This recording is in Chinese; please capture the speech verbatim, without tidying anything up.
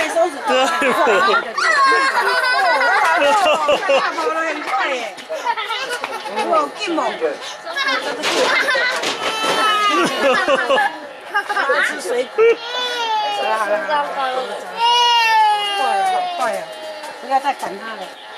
以松鼠。对。大跑得很快耶！哇，劲猛！吃水果。好了好了好了，快了好快呀！不要再赶它了。